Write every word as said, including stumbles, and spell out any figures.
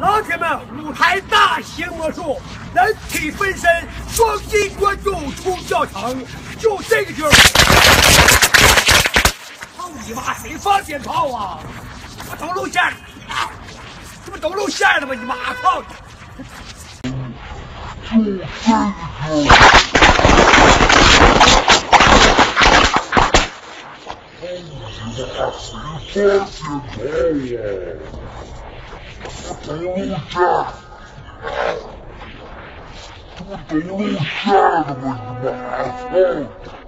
老铁们，舞台大型魔术，人体分身，双击关注出教程，就这个劲儿。操你妈！谁放鞭炮啊？这不都露馅了？这不都露馅了吗？你妈操！就这个劲儿。 谁放鞭炮呀？这不都露馅了？这不都露馅了吗？你妈操！